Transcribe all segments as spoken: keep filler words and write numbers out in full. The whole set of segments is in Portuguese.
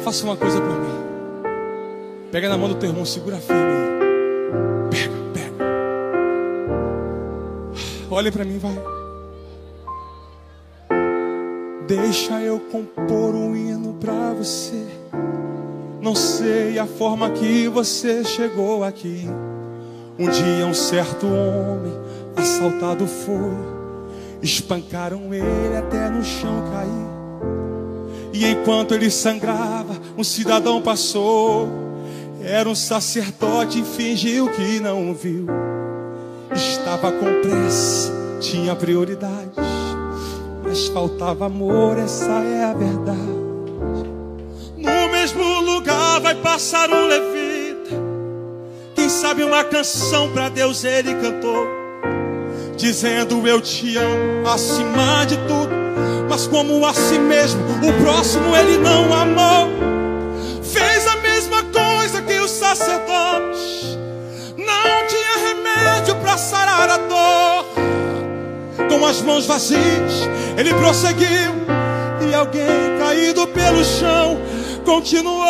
Faça uma coisa por mim. Pega na mão do teu irmão, segura firme. Pega, pega. Olhe para mim, vai. Deixa eu compor um hino pra você. Não sei a forma que você chegou aqui. Um dia um certo homem assaltado foi. Espancaram ele até no chão cair. E enquanto ele sangrava, um cidadão passou. Era um sacerdote e fingiu que não viu. Estava com pressa, tinha prioridades, mas faltava amor, essa é a verdade. No mesmo lugar vai passar um levita. Quem sabe uma canção para Deus ele cantou, dizendo eu te amo acima de tudo. Mas como a si mesmo, o próximo ele não amou. Fez a mesma coisa que os sacerdotes. Não tinha remédio para sarar a dor. Com as mãos vazias, ele prosseguiu. E alguém caído pelo chão continuou.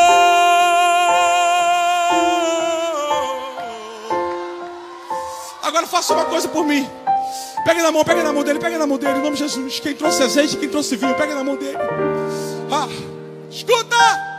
Agora faça uma coisa por mim. Pega na mão, pega na mão dele, pega na mão dele, em nome de Jesus. Quem trouxe azeite, quem trouxe vinho, pega na mão dele. Ah, escuta!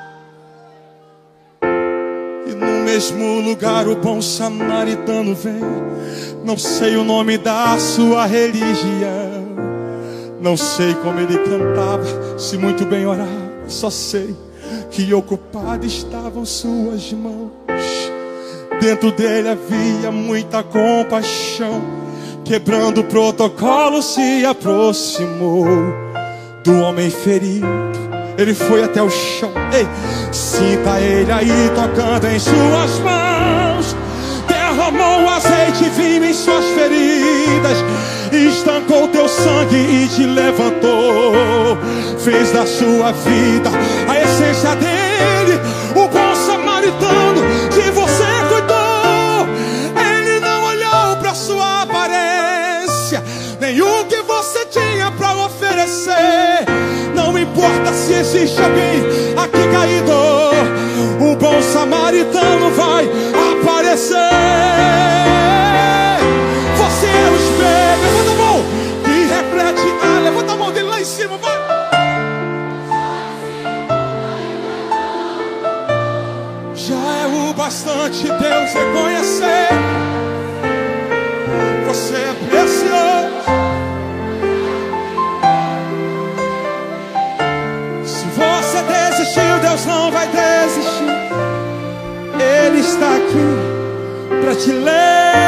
E no mesmo lugar o bom samaritano vem. Não sei o nome da sua religião, não sei como ele cantava, se muito bem orava. Só sei que ocupadas estavam suas mãos. Dentro dele havia muita compaixão. Quebrando o protocolo, se aproximou do homem ferido. Ele foi até o chão. Ei, sinta ele aí tocando em suas mãos. Derramou azeite e vinho em suas feridas. Estancou teu sangue e te levantou. Fez da sua vida a essência dele. O bom samaritano que você cuidou. Ele não olhou para sua aparência, nem o que você tinha para oferecer. Não importa se existe alguém aqui caído, o bom samaritano vai aparecer. Você é o espelho, levanta a mão, que reflete. Ah, levanta a mão dele lá em cima, vai. Já é o bastante Deus reconhecer. Você é precioso. Se você desistiu, Deus não vai desistir. Ele está aqui para te levar.